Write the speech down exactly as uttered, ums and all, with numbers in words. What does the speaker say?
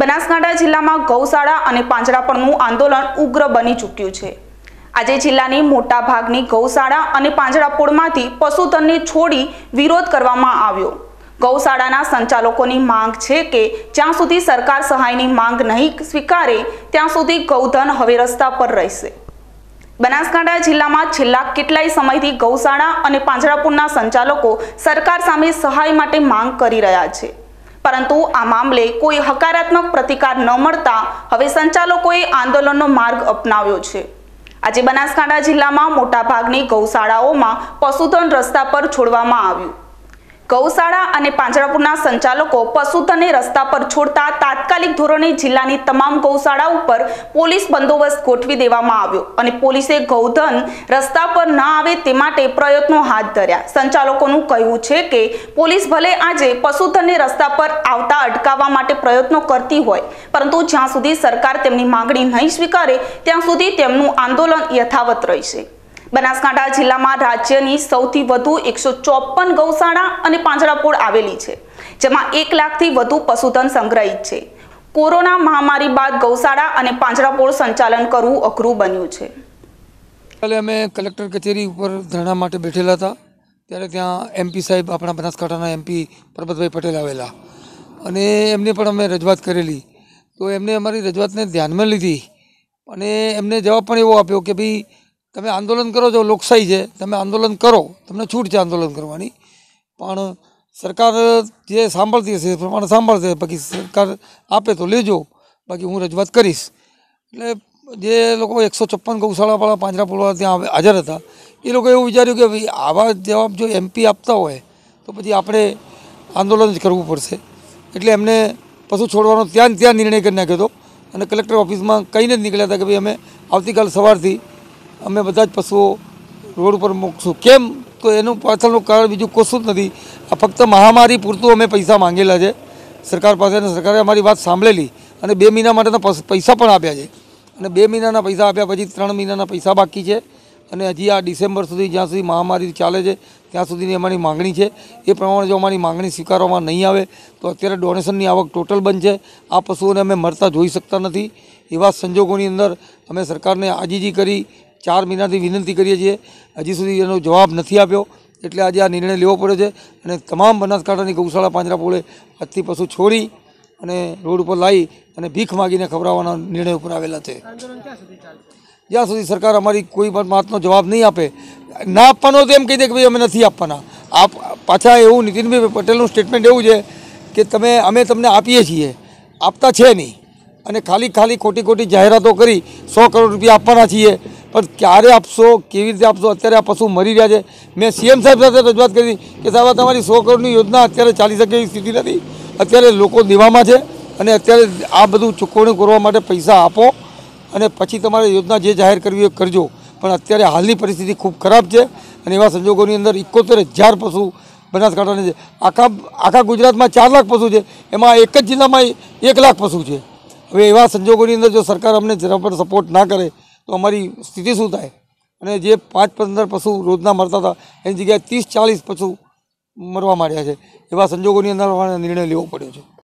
બનાસકાંઠા જિલ્લામાં ગૌશાળા અને પાંજરાપોળનું આંદોલન ઉગ્ર બની ચૂક્યું છે। આજે જિલ્લાની મોટા ભાગની ગૌશાળા અને પાંજરાપોળમાંથી પશુધનને છોડી વિરોધ કરવામાં આવ્યો। ગૌશાળાના સંચાલકોની માંગ છે કે જ્યાં સુધી સરકાર સહાયની માંગ નહીં સ્વીકારે ત્યાં સુધી ગૌધન હવે રસ્તા પર રહેશે। બનાસકાંઠા જિલ્લામાં છેલ્લા કેટલાય સમયથી ગૌશાળા અને પાંજરાપોળના સંચાલકો સરકાર સામે સહાય માટે માંગ કરી રહ્યા છે, પરંતુ આ મામલે કોઈ હકારાત્મક પ્રતિકાર ન મળતા હવે સંચાલકોએ આંદોલનનો માર્ગ અપનાવ્યો છે। આજે બનાસકાંઠા જિલ્લામાં મોટાભાગની ગૌશાળાઓમાં પશુધન રસ્તા પર છોડવામાં આવ્યું। ગૌશાળા અને પાંજરાપોળના સંચાલકો પશુધનને રસ્તા પર છોડતા તાત્કાલિક ધોરણે જિલ્લાની તમામ ગૌશાળા ઉપર પોલીસ બંદોબસ્ત ગોઠવી દેવામાં આવ્યો અને પોલીસે ગૌધન રસ્તા પર ન આવે તે માટે પ્રયત્નો હાથ ધર્યા। સંચાલકોનું કહેવું છે કે પોલીસ ભલે આજે પશુધનને રસ્તા પર આવતા અટકાવવા માટે પ્રયત્નો કરતી હોય, પરંતુ જ્યાં સુધી સરકાર તેમની માંગણી નહીં સ્વીકારે ત્યાં સુધી તેમનું આંદોલન યથાવત રહેશે। બનાસકાંઠા જિલ્લામાં રાજ્યની સૌથી વધુ એકસો ચોપન ગૌશાળા અને પાંજરાપોળ આવેલી છે, જેમાં એક લાખથી વધુ પશુધન સંગ્રહિત છે। કોરોના મહામારી બાદ ગૌશાળા અને પાંજરાપોળ સંચાલન કરવું અઘરું બન્યું છે। કાલે અમે કલેક્ટર કચેરી ઉપર ધરણા માટે બેઠેલા હતા, ત્યારે ત્યાં એમપી સાહેબ આપણા બનાસકાંઠાના એમપી પરબતભાઈ પટેલ આવેલા અને એમને પણ અમે રજૂઆત કરેલી, તો એમને અમારી રજૂઆતને ધ્યાનમાં લીધી અને એમને જવાબ પણ એવો આપ્યો કે ભાઈ તમે આંદોલન કરો છો, લોકશાહી છે, તમે આંદોલન કરો, તમને છૂટ છે આંદોલન કરવાની, પણ સરકાર જે સાંભળતી હશે એ પ્રમાણે સાંભળશે, બાકી સરકાર આપે તો લેજો, બાકી હું રજૂઆત કરીશ। એટલે જે લોકો એકસો છપ્પન ગૌશાળાવાળા પાંજરાપોળવાળા ત્યાં હાજર હતા એ લોકો એવું વિચાર્યું કે ભાઈ આવા જવાબ જો એમપી આપતા હોય તો પછી આપણે આંદોલન જ કરવું પડશે। એટલે એમને પશુ છોડવાનો ત્યાં ત્યાં નિર્ણય કરી નાખ્યો હતો અને કલેક્ટર ઓફિસમાં કહીને જ નીકળ્યા હતા કે ભાઈ અમે આવતીકાલ સવારથી અમે બધા જ પશુઓ રોડ ઉપર મૂકશું। કેમ તો એનું પાછળનું કારણ બીજું કશું જ નથી, આ ફક્ત મહામારી પૂરતું અમે પૈસા માંગેલા છે સરકાર પાસે અને સરકારે અમારી વાત સાંભળેલી અને બે મહિના માટેના પૈસા પણ આપ્યા છે અને બે મહિનાના પૈસા આપ્યા પછી ત્રણ મહિનાના પૈસા બાકી છે અને હજી આ ડિસેમ્બર સુધી જ્યાં સુધી મહામારી ચાલે છે ત્યાં સુધીની અમારી માંગણી છે। એ પ્રમાણે જો અમારી માંગણી સ્વીકારવામાં નહીં આવે તો અત્યારે ડોનેશનની આવક ટોટલ બંધ છે, આ પશુઓને અમે મરતા જોઈ શકતા નથી। એવા સંજોગોની અંદર અમે સરકારને આજીજી કરી ચાર મહિનાથી વિનંતી કરીએ છીએ, હજી સુધી એનો જવાબ નથી આપ્યો, એટલે આજે આ નિર્ણય લેવો પડ્યો છે અને તમામ બનાસકાંઠાની ગૌશાળા પાંજરાપોળે આજથી પશુ છોડી અને રોડ ઉપર લાવી અને ભીખ માગીને ખવડાવવાના નિર્ણય ઉપર આવેલા છે। જ્યાં સુધી સરકાર અમારી કોઈ પણ વાતનો જવાબ નહીં આપે, ના આપવાનો તો એમ કહી દે કે ભાઈ અમે નથી આપવાના। આપ પાછા એવું નીતિનભાઈ પટેલનું સ્ટેટમેન્ટ એવું છે કે તમે અમે તમને આપીએ છીએ, આપતા છે નહીં અને ખાલી ખાલી ખોટી ખોટી જાહેરાતો કરી સો કરોડ રૂપિયા આપવાના છીએ, પણ ક્યારે આપશો, કેવી રીતે આપશો? અત્યારે આ પશુ મરી રહ્યા છે। મેં સીએમ સાહેબ સાથે રજૂઆત કરી કે સાહેબ તમારી સો કરોડની યોજના અત્યારે ચાલી શકે એવી સ્થિતિ નથી, અત્યારે લોકો દેવામાં છે અને અત્યારે આ બધું ચૂકવણી કરવા માટે પૈસા આપો અને પછી તમારે યોજના જે જાહેર કરવી એ કરજો, પણ અત્યારે હાલની પરિસ્થિતિ ખૂબ ખરાબ છે અને એવા સંજોગોની અંદર એકોતેર હજાર પશુ બનાસકાંઠાને છે। આખા આખા ગુજરાતમાં ચાર લાખ પશુ છે, એમાં એક જ જિલ્લામાં એક લાખ પશુ છે। હવે એવા સંજોગોની અંદર જો સરકાર અમને જરા પણ સપોર્ટ ના કરે તો અમારી સ્થિતિ શું થાય? અને જે પાંચ પંદર પશુ રોજના મરતા હતા એની જગ્યાએ ત્રીસ ચાલીસ પશુ મરવા માંડ્યા છે। એવા સંજોગોની અંદર અમારે નિર્ણય લેવો પડ્યો છે।